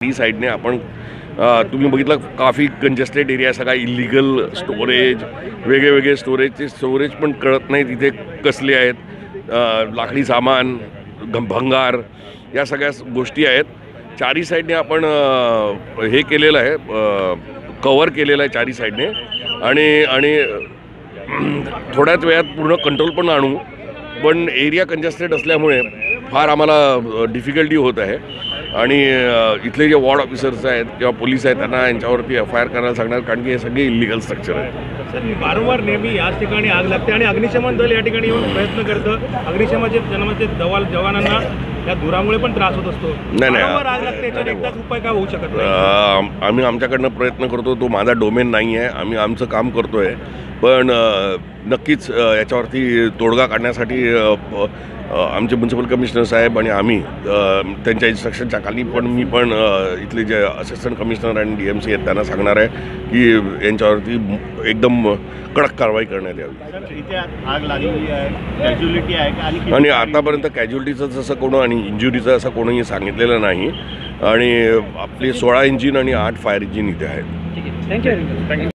ती साईडने आपण तुम्ही बघितलं काफी कंजेस्टेड एरिया, सगळा इलिगल स्टोरेज, वेगळे स्टोरेज पण कळत नाही तिथे कसले आहेत. लाकडी सामान, भंगार, या सगळ्या गोष्टी आहेत. चारी साईडने आपण हे केलेलं आहे, कव्हर केलेलं आहे चारी साईडने. आणि थोड्याच वेळात पूर्ण कंट्रोल पण आणू, पण एरिया कंजेस्टेड असल्यामुळे फार आम्हाला डिफिकल्टी होत आहे. आणि इथले जे वॉर्ड ऑफिसर्स आहेत किंवा पोलीस आहेत त्यांना यांच्यावरती FIR करायला सांगणार, कारण की हे सगळे इलिगल स्ट्रक्चर आहेत. सर, वारंवार नेहमी याच ठिकाणी आग लागते आणि अग्निशमन दल या ठिकाणी येऊन प्रयत्न करतं. अग्निशमनाचे जवानांना या धुरामुळे पण त्रास होत असतो. नाही, आग लागते, याच्यावर एकदाच उपाय काय होऊ शकत नाही? आम्ही आमच्याकडनं प्रयत्न करतो. तो माझा डोमेन नाही आहे, आम्ही आमचं काम करतो आहे. पण नक्कीच याच्यावरती तोडगा काढण्यासाठी आमचे म्युन्सिपल कमिशनर साहेब आणि आम्ही त्यांच्या इन्स्ट्रक्शनच्या खाली मी पण इथले जे असिस्टंट कमिशनर आणि DMC आहेत त्यांना सांगणार आहे की यांच्यावरती एकदम कडक कारवाई करण्यात यावी. इथे आग लागलेली आहे, कॅज्युअलिटी आहे आणि आतापर्यंत कॅज्युअलिटीचं जसं कोण आणि इंजुरीचं असं कोणीही सांगितलेलं नाही. आणि आपले 16 इंजिन आणि 8 फायर इंजिन इथे आहेत. थँक्यू.